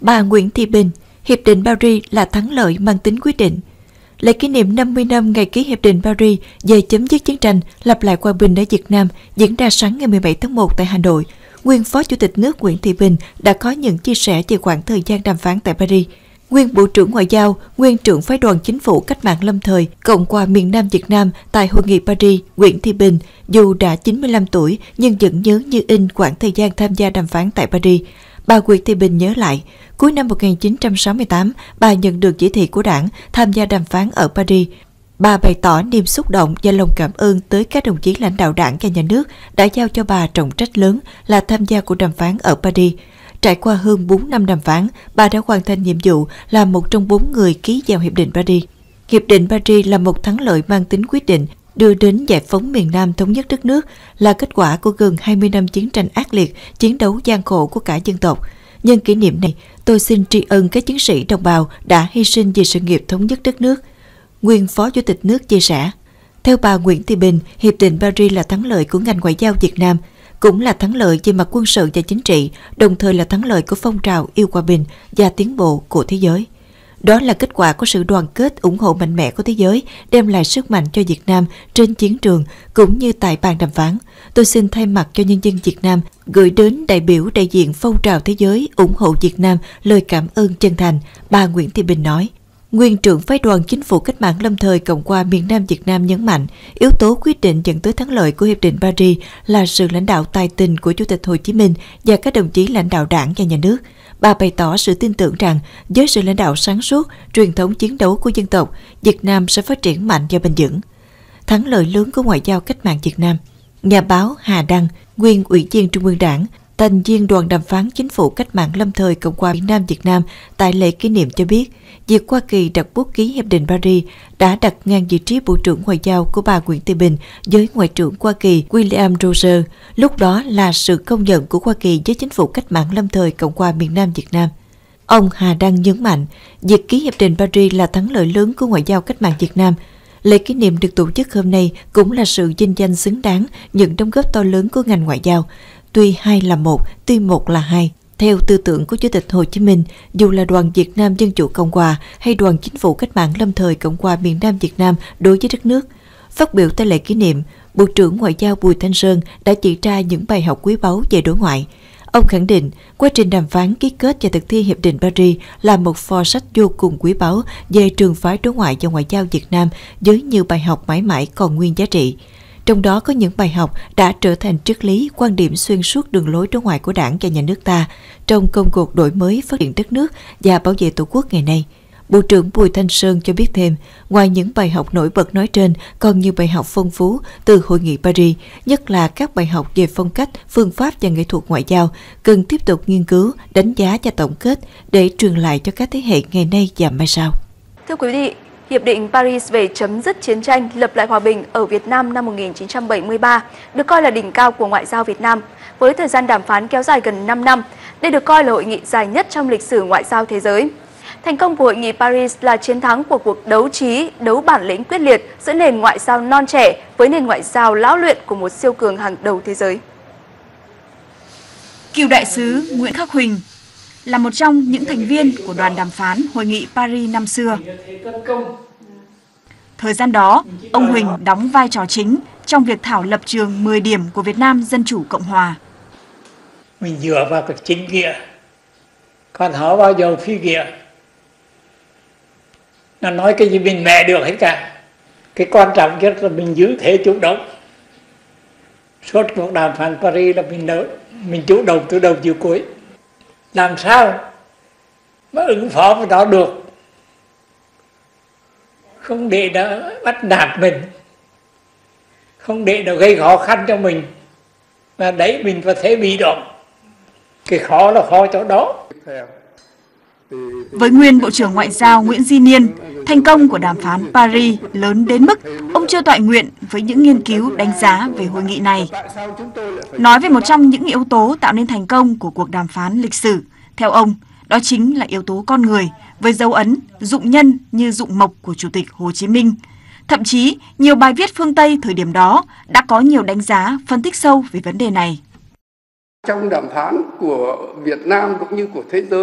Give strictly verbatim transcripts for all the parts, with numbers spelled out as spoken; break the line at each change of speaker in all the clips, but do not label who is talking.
Bà Nguyễn Thị Bình, Hiệp định Paris là thắng lợi mang tính quyết định. Lễ kỷ niệm năm mươi năm ngày ký Hiệp định Paris về chấm dứt chiến tranh, lập lại hòa bình ở Việt Nam diễn ra sáng ngày mười bảy tháng một tại Hà Nội. Nguyên Phó Chủ tịch nước Nguyễn Thị Bình đã có những chia sẻ về khoảng thời gian đàm phán tại Paris. Nguyên Bộ trưởng Ngoại giao, nguyên trưởng phái đoàn chính phủ cách mạng lâm thời Cộng hòa miền Nam Việt Nam tại Hội nghị Paris, Nguyễn Thị Bình, dù đã chín mươi lăm tuổi nhưng vẫn nhớ như in khoảng thời gian tham gia đàm phán tại Paris. Bà Nguyễn Thị Bình nhớ lại, cuối năm một nghìn chín trăm sáu mươi tám, bà nhận được chỉ thị của Đảng tham gia đàm phán ở Paris. Bà bày tỏ niềm xúc động và lòng cảm ơn tới các đồng chí lãnh đạo Đảng và Nhà nước đã giao cho bà trọng trách lớn là tham gia cuộc đàm phán ở Paris. Trải qua hơn bốn năm đàm phán, bà đã hoàn thành nhiệm vụ là một trong bốn người ký vào Hiệp định Paris. Hiệp định Paris là một thắng lợi mang tính quyết định, đưa đến giải phóng miền Nam thống nhất đất nước, là kết quả của gần hai mươi năm chiến tranh ác liệt, chiến đấu gian khổ của cả dân tộc. Nhân kỷ niệm này, tôi xin tri ân các chiến sĩ đồng bào đã hy sinh vì sự nghiệp thống nhất đất nước. Nguyên Phó Chủ tịch nước chia sẻ, theo bà Nguyễn Thị Bình, Hiệp định Paris là thắng lợi của ngành ngoại giao Việt Nam, cũng là thắng lợi về mặt quân sự và chính trị, đồng thời là thắng lợi của phong trào yêu hòa bình và tiến bộ của thế giới. Đó là kết quả của sự đoàn kết ủng hộ mạnh mẽ của thế giới, đem lại sức mạnh cho Việt Nam trên chiến trường cũng như tại bàn đàm phán. Tôi xin thay mặt cho nhân dân Việt Nam gửi đến đại biểu đại diện phong trào thế giới ủng hộ Việt Nam lời cảm ơn chân thành, bà Nguyễn Thị Bình nói. Nguyên trưởng phái đoàn chính phủ cách mạng lâm thời Cộng hòa miền Nam Việt Nam nhấn mạnh, yếu tố quyết định dẫn tới thắng lợi của Hiệp định Paris là sự lãnh đạo tài tình của Chủ tịch Hồ Chí Minh và các đồng chí lãnh đạo Đảng và Nhà nước. Bà bày tỏ sự tin tưởng rằng với sự lãnh đạo sáng suốt, truyền thống chiến đấu của dân tộc, Việt Nam sẽ phát triển mạnh và bền vững. Thắng lợi lớn của ngoại giao cách mạng Việt Nam. Nhà báo Hà Đăng, nguyên Ủy viên Trung ương Đảng, thành viên đoàn đàm phán chính phủ cách mạng lâm thời Cộng hòa miền Nam Việt Nam tại lễ kỷ niệm cho biết, việc Hoa Kỳ đặt bút ký Hiệp định Paris đã đặt ngang vị trí Bộ trưởng Ngoại giao của bà Nguyễn Thị Bình với Ngoại trưởng Hoa Kỳ William Rogers, lúc đó là sự công nhận của Hoa Kỳ với chính phủ cách mạng lâm thời Cộng hòa miền Nam Việt Nam. Ông Hà Đăng nhấn mạnh, việc ký Hiệp định Paris là thắng lợi lớn của ngoại giao cách mạng Việt Nam. Lễ kỷ niệm được tổ chức hôm nay cũng là sự vinh danh xứng đáng những đóng góp to lớn của ngành ngoại giao. Tuy hai là một, tuy một là hai. Theo tư tưởng của Chủ tịch Hồ Chí Minh, dù là đoàn Việt Nam Dân chủ Cộng hòa hay đoàn chính phủ cách mạng lâm thời Cộng hòa miền Nam Việt Nam đối với đất nước. Phát biểu tại lễ kỷ niệm, Bộ trưởng Ngoại giao Bùi Thanh Sơn đã chỉ ra những bài học quý báu về đối ngoại. Ông khẳng định, quá trình đàm phán ký kết và thực thi Hiệp định Paris là một kho sách vô cùng quý báu về trường phái đối ngoại và ngoại giao Việt Nam với nhiều bài học mãi mãi còn nguyên giá trị. Trong đó có những bài học đã trở thành triết lý, quan điểm xuyên suốt đường lối đối ngoại của Đảng và Nhà nước ta trong công cuộc đổi mới phát triển đất nước và bảo vệ Tổ quốc ngày nay. Bộ trưởng Bùi Thanh Sơn cho biết thêm, ngoài những bài học nổi bật nói trên, còn nhiều bài học phong phú từ Hội nghị Paris, nhất là các bài học về phong cách, phương pháp và nghệ thuật ngoại giao, cần tiếp tục nghiên cứu, đánh giá và tổng kết để truyền lại cho các thế hệ ngày nay và mai sau.
Thưa quý vị, Hiệp định Paris về chấm dứt chiến tranh, lập lại hòa bình ở Việt Nam năm một nghìn chín trăm bảy mươi ba được coi là đỉnh cao của ngoại giao Việt Nam. Với thời gian đàm phán kéo dài gần năm năm, đây được coi là hội nghị dài nhất trong lịch sử ngoại giao thế giới. Thành công của hội nghị Paris là chiến thắng của cuộc đấu trí, đấu bản lĩnh quyết liệt giữa nền ngoại giao non trẻ với nền ngoại giao lão luyện của một siêu cường hàng đầu thế giới.
Cựu đại sứ Nguyễn Khắc Huỳnh là một trong những thành viên của đoàn đàm phán Hội nghị Paris năm xưa. Thời gian đó, ông Huỳnh đóng vai trò chính trong việc thảo lập trường mười điểm của Việt Nam Dân chủ Cộng hòa.
Mình dựa vào cái chính nghĩa, còn họ bao giờ phi nghĩa. Nó nói cái gì mình mẹ được hết cả. Cái quan trọng nhất là mình giữ thế chủ động. Suốt cuộc đàm phán Paris là mình đỡ, mình chủ động từ đầu chiều cuối. Làm sao mà ứng phó với đó được, không để nó bắt nạt mình, không để nó gây khó khăn cho mình, mà đấy mình có thể bị động. Cái khó là khó chỗ đó.
Với nguyên Bộ trưởng Ngoại giao Nguyễn Duy Niên, thành công của đàm phán Paris lớn đến mức ông chưa toại nguyện với những nghiên cứu đánh giá về hội nghị này. Nói về một trong những yếu tố tạo nên thành công của cuộc đàm phán lịch sử, theo ông, đó chính là yếu tố con người, với dấu ấn, dụng nhân như dụng mộc của Chủ tịch Hồ Chí Minh. Thậm chí, nhiều bài viết phương Tây thời điểm đó đã có nhiều đánh giá, phân tích sâu về vấn đề này.
Trong đàm phán của Việt Nam cũng như của thế giới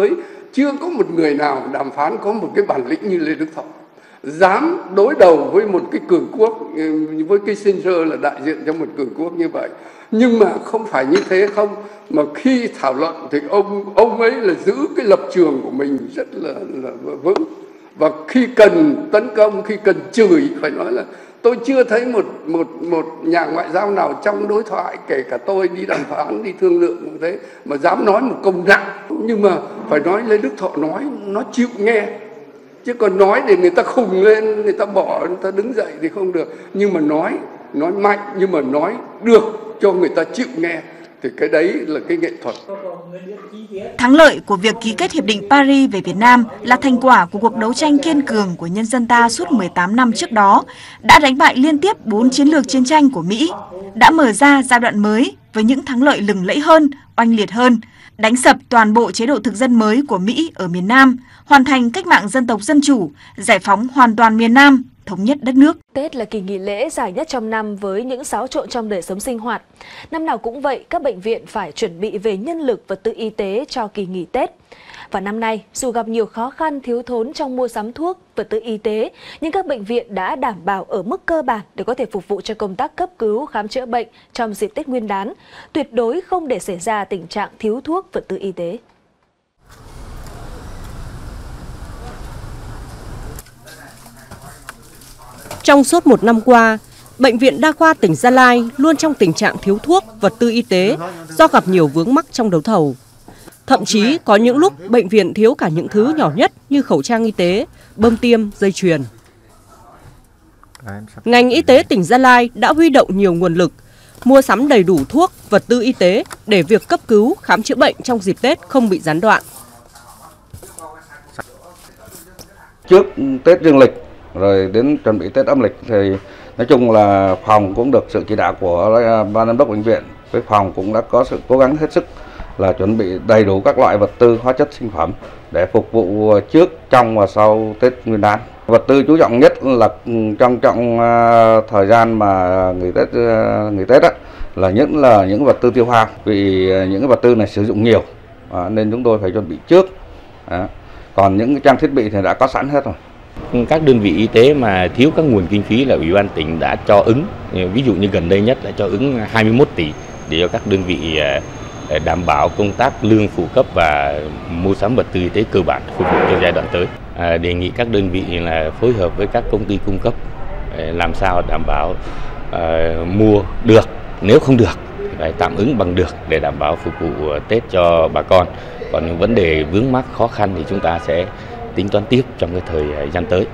chưa có một người nào đàm phán có một cái bản lĩnh như Lê Đức Thọ, dám đối đầu với một cái cường quốc, với Kissinger là đại diện cho một cường quốc như vậy. Nhưng mà không phải như thế không, mà khi thảo luận thì ông ông ấy là giữ cái lập trường của mình rất là, là vững. Và khi cần tấn công, khi cần chửi, phải nói là tôi chưa thấy một một một nhà ngoại giao nào trong đối thoại, kể cả tôi đi đàm phán, đi thương lượng như thế, mà dám nói một câu nặng. Nhưng mà phải nói Lê Đức Thọ nói nó chịu nghe, chứ còn nói để người ta khùng lên, người ta bỏ, người ta đứng dậy thì không được. Nhưng mà nói nói mạnh, nhưng mà nói được cho người ta chịu nghe, thì cái đấy là cái nghệ thuật.
Thắng lợi của việc ký kết Hiệp định Paris về Việt Nam là thành quả của cuộc đấu tranh kiên cường của nhân dân ta suốt mười tám năm trước đó, đã đánh bại liên tiếp bốn chiến lược chiến tranh của Mỹ, đã mở ra giai đoạn mới với những thắng lợi lừng lẫy hơn, oanh liệt hơn, đánh sập toàn bộ chế độ thực dân mới của Mỹ ở miền Nam, hoàn thành cách mạng dân tộc dân chủ, giải phóng hoàn toàn miền Nam, thống nhất đất nước.
Tết là kỳ nghỉ lễ dài nhất trong năm với những xáo trộn trong đời sống sinh hoạt. Năm nào cũng vậy, các bệnh viện phải chuẩn bị về nhân lực vật tư y tế cho kỳ nghỉ Tết. Và năm nay, dù gặp nhiều khó khăn thiếu thốn trong mua sắm thuốc, vật tư y tế, nhưng các bệnh viện đã đảm bảo ở mức cơ bản để có thể phục vụ cho công tác cấp cứu, khám chữa bệnh trong dịp Tết Nguyên đán, tuyệt đối không để xảy ra tình trạng thiếu thuốc, vật tư y tế.
Trong suốt một năm qua, Bệnh viện Đa khoa tỉnh Gia Lai luôn trong tình trạng thiếu thuốc, vật tư y tế do gặp nhiều vướng mắc trong đấu thầu. Thậm chí có những lúc bệnh viện thiếu cả những thứ nhỏ nhất như khẩu trang y tế, bơm tiêm, dây chuyền. Ngành y tế tỉnh Gia Lai đã huy động nhiều nguồn lực, mua sắm đầy đủ thuốc, vật tư y tế để việc cấp cứu, khám chữa bệnh trong dịp Tết không bị gián đoạn.
Trước Tết dương lịch rồi đến chuẩn bị Tết âm lịch thì nói chung là phòng cũng được sự chỉ đạo của ban giám đốc bệnh viện, với phòng cũng đã có sự cố gắng hết sức là chuẩn bị đầy đủ các loại vật tư, hóa chất, sinh phẩm để phục vụ trước, trong và sau Tết Nguyên đán. Vật tư chú trọng nhất là trong trong thời gian mà nghỉ Tết nghỉ Tết á, là những là những vật tư tiêu hao, vì những cái vật tư này sử dụng nhiều à, nên chúng tôi phải chuẩn bị trước. À, còn những cái trang thiết bị thì đã có sẵn hết rồi.
Các đơn vị y tế mà thiếu các nguồn kinh phí là Ủy ban tỉnh đã cho ứng, ví dụ như gần đây nhất là cho ứng hai mươi mốt tỷ để cho các đơn vị đảm bảo công tác lương phụ cấp và mua sắm vật tư y tế cơ bản phục vụ cho giai đoạn tới. À, đề nghị các đơn vị là phối hợp với các công ty cung cấp làm sao đảm bảo à, mua được, nếu không được phải tạm ứng bằng được để đảm bảo phục vụ Tết cho bà con. Còn những vấn đề vướng mắc khó khăn thì chúng ta sẽ tính toán tiếp trong cái thời gian tới.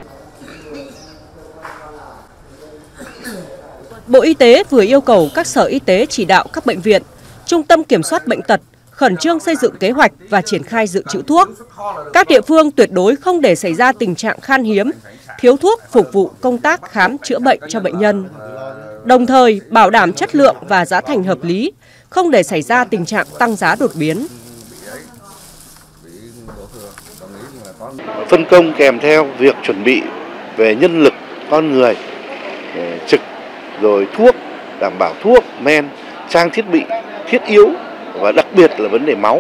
Bộ Y tế vừa yêu cầu các sở y tế chỉ đạo các bệnh viện, trung tâm kiểm soát bệnh tật khẩn trương xây dựng kế hoạch và triển khai dự trữ thuốc. Các địa phương tuyệt đối không để xảy ra tình trạng khan hiếm, thiếu thuốc phục vụ công tác khám chữa bệnh cho bệnh nhân. Đồng thời bảo đảm chất lượng và giá thành hợp lý, không để xảy ra tình trạng tăng giá đột biến.
Phân công kèm theo việc chuẩn bị về nhân lực, con người, trực, rồi thuốc, đảm bảo thuốc, men, trang thiết bị thiết yếu và đặc biệt là vấn đề máu.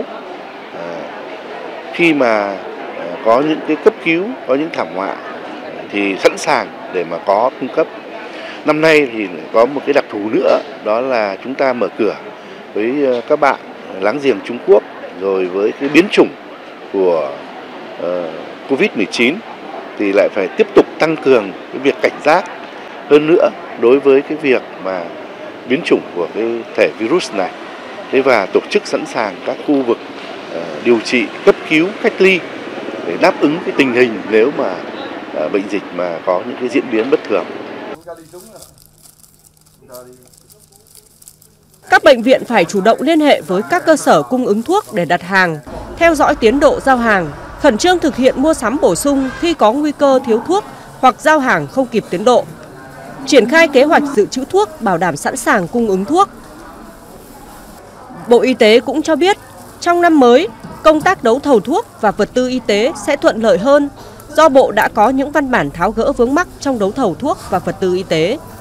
Khi mà có những cái cấp cứu, có những thảm họa thì sẵn sàng để mà có cung cấp. Năm nay thì có một cái đặc thù nữa, đó là chúng ta mở cửa với các bạn láng giềng Trung Quốc, rồi với cái biến chủng của uh, Covid mười chín thì lại phải tiếp tục tăng cường cái việc cảnh giác hơn nữa đối với cái việc mà biến chủng của cái thể virus này. Thế và tổ chức sẵn sàng các khu vực uh, điều trị, cấp cứu, cách ly để đáp ứng cái tình hình nếu mà uh, bệnh dịch mà có những cái diễn biến bất thường.
Các bệnh viện phải chủ động liên hệ với các cơ sở cung ứng thuốc để đặt hàng, theo dõi tiến độ giao hàng, khẩn trương thực hiện mua sắm bổ sung khi có nguy cơ thiếu thuốc hoặc giao hàng không kịp tiến độ. Triển khai kế hoạch dự trữ thuốc bảo đảm sẵn sàng cung ứng thuốc. Bộ Y tế cũng cho biết, trong năm mới, công tác đấu thầu thuốc và vật tư y tế sẽ thuận lợi hơn do Bộ đã có những văn bản tháo gỡ vướng mắc trong đấu thầu thuốc và vật tư y tế.